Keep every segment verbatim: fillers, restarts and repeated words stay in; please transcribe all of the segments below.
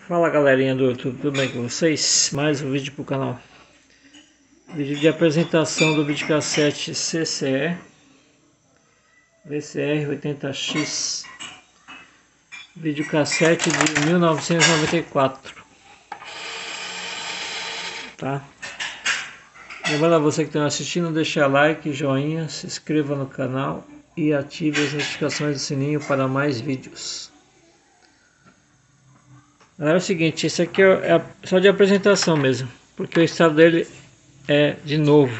Fala galerinha do YouTube, tudo bem com vocês? Mais um vídeo pro canal. Vídeo de apresentação do videocassete C C E V C R oitenta X, videocassete de mil novecentos e noventa e quatro, tá? Lembrando a você que está assistindo, deixa like, joinha, se inscreva no canal e ative as notificações do sininho para mais vídeos. Galera, é o seguinte, esse aqui é só de apresentação mesmo, porque o estado dele é de novo.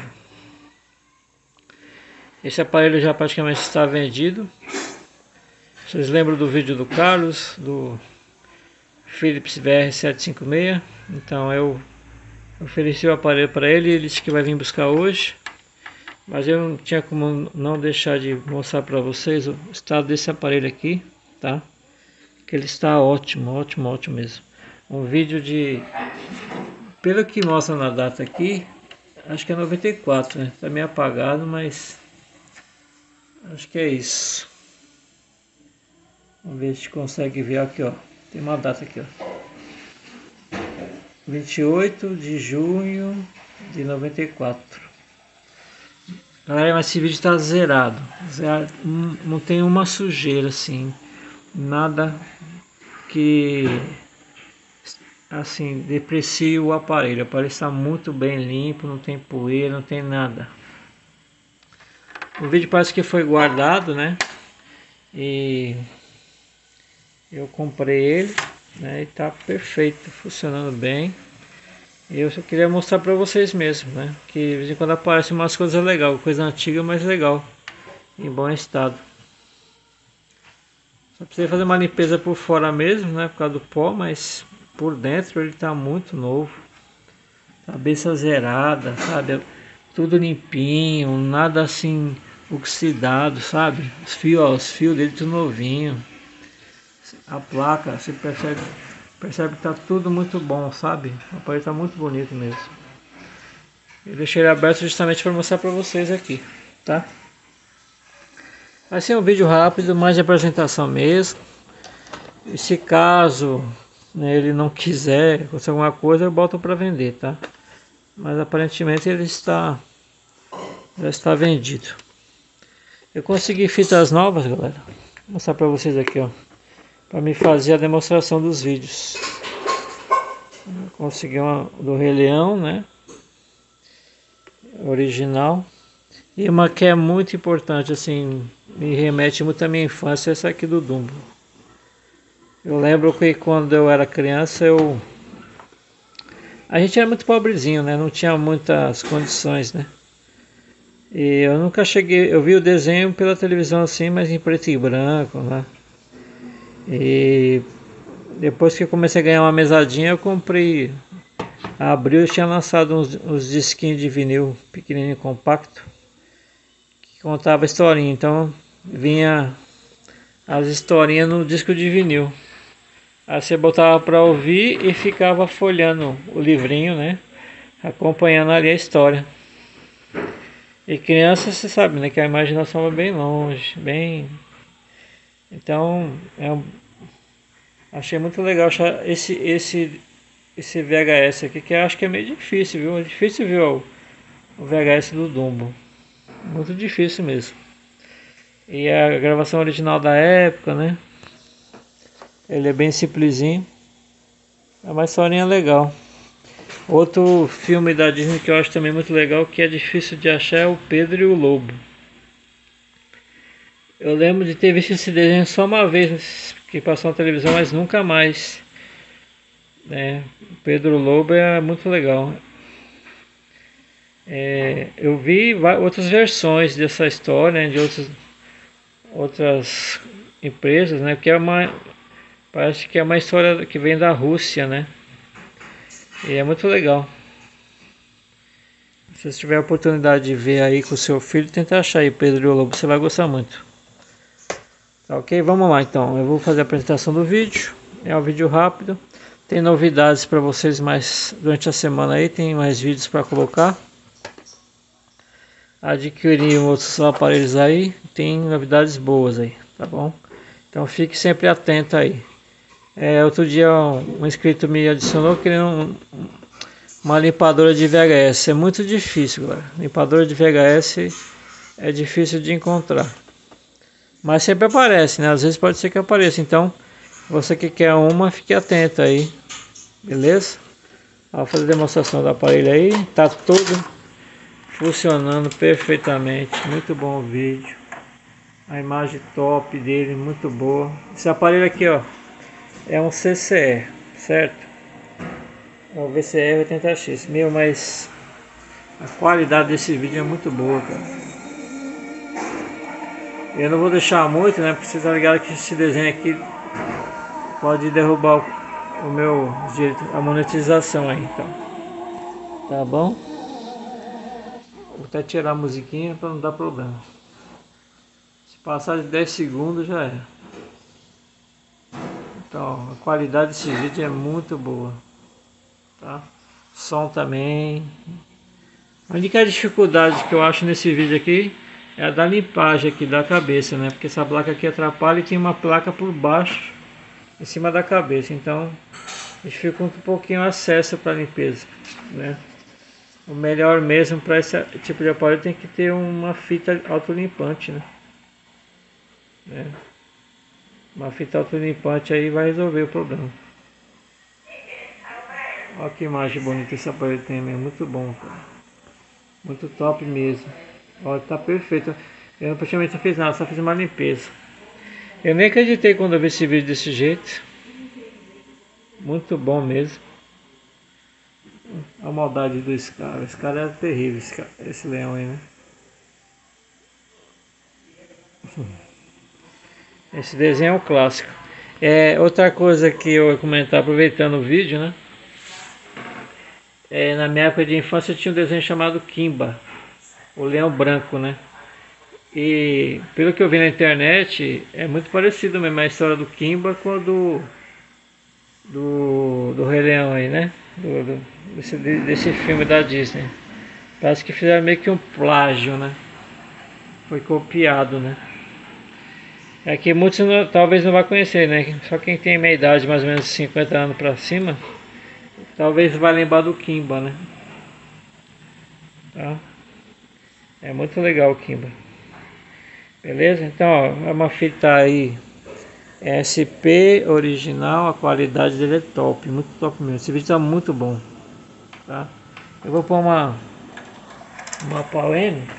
Esse aparelho já praticamente está vendido. Vocês lembram do vídeo do Carlos, do Philips V R sete cinco seis? Então eu ofereci o aparelho para ele e ele disse que vai vir buscar hoje. Mas eu não tinha como não deixar de mostrar para vocês o estado desse aparelho aqui, tá? Que ele está ótimo, ótimo, ótimo mesmo. Um vídeo de, pelo que mostra na data aqui, acho que é noventa e quatro, né? Tá meio apagado, mas acho que é isso. Vamos ver se a gente consegue ver aqui, ó. Tem uma data aqui, ó. vinte e oito de junho de noventa e quatro. Galera, mas esse vídeo está zerado. zerado. Não tem uma sujeira assim. Nada que assim deprecie o aparelho. O aparelho está muito bem limpo, não tem poeira, não tem nada. O vídeo parece que foi guardado, né? E eu comprei ele, né? E tá perfeito, funcionando bem. E eu só queria mostrar para vocês mesmo, né? Que de vez em quando aparecem umas coisas legais, coisa antiga, mas legal, em bom estado. Só precisa fazer uma limpeza por fora mesmo, né? Por causa do pó, mas por dentro ele tá muito novo. Cabeça zerada, sabe? Tudo limpinho, nada assim oxidado, sabe? Os fios, ó, os fios dele tudo novinho. A placa, você percebe, percebe que tá tudo muito bom, sabe? O aparelho tá muito bonito mesmo. Eu deixei ele aberto justamente para mostrar para vocês aqui, tá? Vai ser um vídeo rápido, mais de apresentação mesmo. E se caso, né, ele não quiser acontecer alguma coisa, eu boto para vender, tá? Mas aparentemente ele está já está vendido. Eu consegui fitas novas, galera. Vou mostrar para vocês aqui, ó, para me fazer a demonstração dos vídeos. Eu consegui uma do Rei Leão, né? Original. E uma que é muito importante, assim, me remete muito à minha infância, essa aqui do Dumbo. Eu lembro que quando eu era criança, eu... a gente era muito pobrezinho, né? Não tinha muitas condições, né? E eu nunca cheguei... eu vi o desenho pela televisão assim, mas em preto e branco, né? E depois que eu comecei a ganhar uma mesadinha, eu comprei... A Abril tinha lançado uns, uns disquinhos de vinil pequenininho, compacto, contava historinha, então vinha as historinhas no disco de vinil. Aí você botava para ouvir e ficava folhando o livrinho, né? Acompanhando ali a história. E criança, você sabe, né? Que a imaginação vai bem longe, bem... Então, é um... achei muito legal achar esse, esse, esse V H S aqui, que eu acho que é meio difícil, viu? É difícil ver o, o V H S do Dumbo. Muito difícil mesmo. E a gravação original da época, né? Ele é bem simplesinho. É uma historinha legal. Outro filme da Disney que eu acho também muito legal, que é difícil de achar, é o Pedro e o Lobo. Eu lembro de ter visto esse desenho só uma vez que passou na televisão, mas nunca mais. É, Pedro e o Lobo é muito legal. É, eu vi outras versões dessa história, né, de outras, outras empresas, né, que é uma, parece que é uma história que vem da Rússia, né, e é muito legal. Se você tiver a oportunidade de ver aí com o seu filho, tenta achar aí Pedro e o Lobo, você vai gostar muito. Tá, ok? Vamos lá então, eu vou fazer a apresentação do vídeo, é um vídeo rápido, tem novidades para vocês mais durante a semana aí, tem mais vídeos para colocar. Adquirir outros aparelhos aí, tem novidades boas aí, tá bom? Então fique sempre atento aí. É, outro dia um, um inscrito me adicionou querendo um, uma limpadora de V H S. É muito difícil, galera. Limpadora de V H S é difícil de encontrar. Mas sempre aparece, né? Às vezes pode ser que apareça. Então, você que quer uma, fique atento aí. Beleza? Vou fazer a demonstração do aparelho aí. Tá tudo funcionando perfeitamente. Muito bom o vídeo. A imagem top dele, muito boa. Esse aparelho aqui, ó, é um C C E, certo? É o V C R oitenta X. Meu, mas a qualidade desse vídeo é muito boa, cara. Eu não vou deixar muito, né? Porque você tá ligado que esse desenho aqui pode derrubar o, o meu direito, a monetização aí, então. Tá bom? Vou até tirar a musiquinha para não dar problema. Se passar de dez segundos já é. Então, a qualidade desse vídeo é muito boa, tá? Som também. A única dificuldade que eu acho nesse vídeo aqui é a da limpagem aqui da cabeça, né? Porque essa placa aqui atrapalha e tem uma placa por baixo, em cima da cabeça. Então, dificulta um pouquinho o acesso para limpeza, né? O melhor mesmo para esse tipo de aparelho tem que ter uma fita autolimpante, né? né? Uma fita autolimpante aí vai resolver o problema. Olha que imagem bonita esse aparelho tem mesmo, muito bom, cara. Muito top mesmo. Olha, tá perfeito. Eu praticamente não fiz nada, só fiz uma limpeza. Eu nem acreditei quando eu vi esse vídeo desse jeito. Muito bom mesmo. A maldade desse cara. Esse cara é terrível, esse, cara, esse leão aí, né? Esse desenho é um clássico. É, outra coisa que eu ia comentar, aproveitando o vídeo, né? É, na minha época de infância tinha um desenho chamado Kimba, o leão branco, né? E pelo que eu vi na internet, é muito parecido mesmo a história do Kimba com a do do, do Rei Leão aí, né? Do, do, desse, desse filme da Disney. Parece que fizeram meio que um plágio, né? Foi copiado, né? É que muitos não, talvez não vá conhecer, né? Só quem tem meia idade, mais ou menos cinquenta anos pra cima, talvez vai lembrar do Kimba, né? Tá? É muito legal o Kimba. Beleza? Então, ó, é uma fita aí S P original, a qualidade dele é top, muito top mesmo. Esse vídeo tá muito bom, tá? Eu vou pôr uma uma P A M.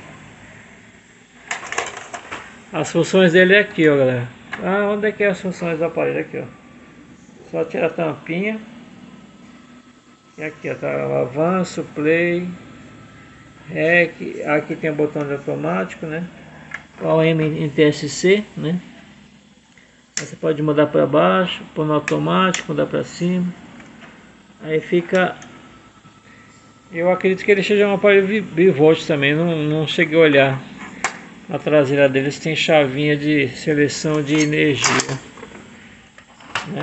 As funções dele é aqui, ó, galera. Ah, onde é que é as funções do aparelho? Aqui, ó. Só tirar a tampinha. E aqui, ó, tá o avanço, play, rec. Aqui tem o botão de automático, né? P A M em T S C, né? Aí você pode mudar para baixo, pôr no automático, mudar para cima. Aí fica. Eu acredito que ele seja um aparelho bivolt também. Não, não cheguei a olhar a traseira deles, tem chavinha de seleção de energia, né?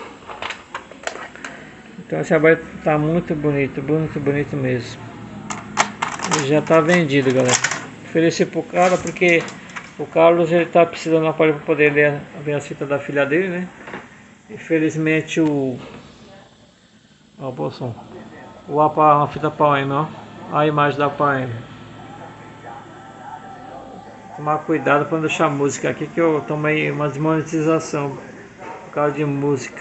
Então esse aparelho tá muito bonito, muito bonito mesmo. Ele já tá vendido, galera. Ofereci pro cara porque o Carlos ele tá precisando de um aparelho para poder ler, ver as fitas da filha dele, né? Infelizmente o ó, o som. O A P A, uma fita P A M, ó. A imagem da P A M. Tomar cuidado para não deixar música aqui que eu tomei uma desmonetização por causa de música.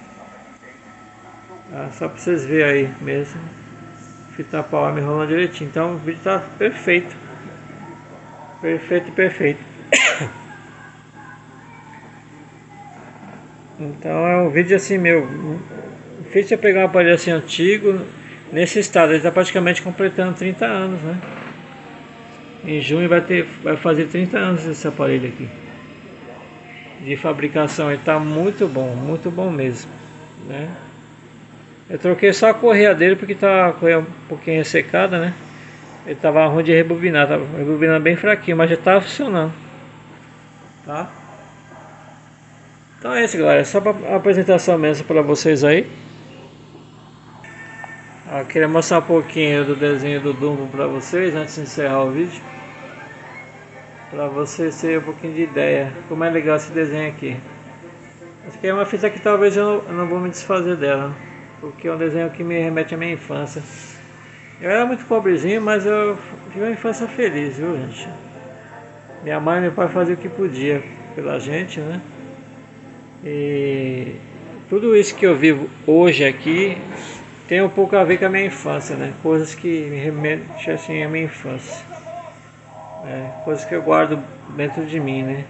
Ah, só para vocês verem aí mesmo. Fita P A M rolando direitinho. Então o vídeo tá perfeito. Perfeito, perfeito. Então é um vídeo assim meu. Difícil é pegar um aparelho assim antigo. Nesse estado, ele está praticamente completando trinta anos, né? Em junho vai, ter, vai fazer trinta anos esse aparelho aqui. De fabricação, ele está muito bom, muito bom mesmo, né? Eu troquei só a correia dele porque tá a correia um pouquinho ressecada, né? Ele tava ruim de rebobinar, tava rebobinando bem fraquinho, mas já tá funcionando, tá? Então é isso, galera, só para apresentação mesmo para vocês aí. Eu queria mostrar um pouquinho do desenho do Dumbo para vocês antes de encerrar o vídeo, para vocês terem um pouquinho de ideia como é legal esse desenho aqui. Essa aqui é uma fita que talvez eu não, eu não vou me desfazer dela, porque é um desenho que me remete à minha infância. Eu era muito pobrezinho, mas eu tive uma infância feliz, viu, gente? Minha mãe e meu pai faziam o que podia pela gente, né? E tudo isso que eu vivo hoje aqui tem um pouco a ver com a minha infância, né? Coisas que me remetem assim à minha infância, né? Coisas que eu guardo dentro de mim, né?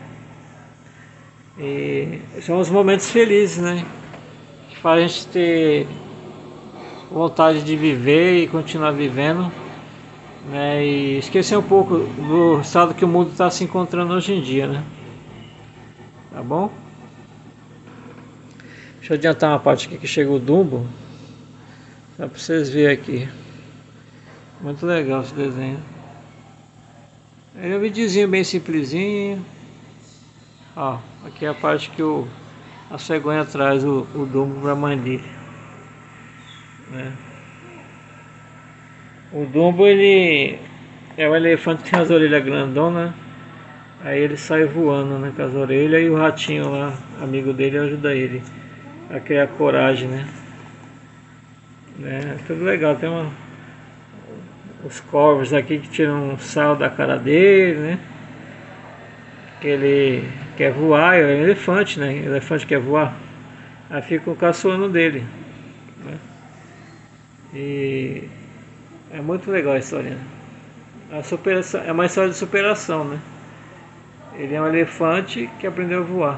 E são os momentos felizes, né? Que faz a gente ter vontade de viver e continuar vivendo, né? E esquecer um pouco do estado que o mundo está se encontrando hoje em dia, né? Tá bom? Deixa eu adiantar uma parte aqui que chega o Dumbo, só para vocês verem aqui. Muito legal esse desenho. É um videozinho bem simplesinho. Ó, aqui é a parte que o, a cegonha traz o, o Dumbo para a mãe dele, né? O Dumbo, ele é um elefante que tem as orelhas grandonas, aí ele sai voando, né, com as orelhas, e o ratinho lá, amigo dele, ajuda ele a criar coragem, né? É tudo legal, tem uma, os corvos aqui que tiram um sal da cara dele, né? Que ele quer voar, é um elefante, né? O elefante quer voar, aí fica o caçoando dele, né? E é muito legal a história. A superação, é uma história de superação, né? Ele é um elefante que aprendeu a voar.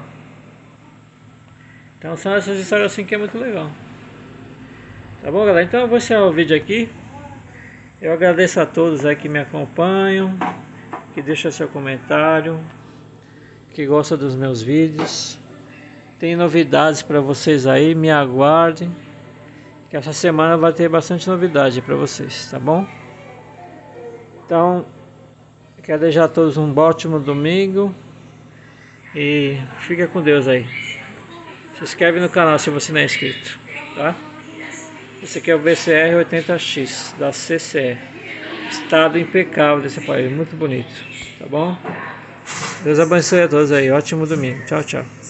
Então são essas histórias assim que é muito legal. Tá bom, galera? Então eu vou encerrar o vídeo aqui. Eu agradeço a todos aí que me acompanham, que deixam seu comentário, que gostam dos meus vídeos. Tem novidades para vocês aí, me aguardem, que essa semana vai ter bastante novidade para vocês, tá bom? Então, quero desejar a todos um ótimo domingo e fica com Deus aí. Se inscreve no canal se você não é inscrito, tá? Esse aqui é o V C R oitenta X da C C E. Estado impecável desse país, muito bonito, tá bom? Deus abençoe a todos aí, ótimo domingo. Tchau, tchau.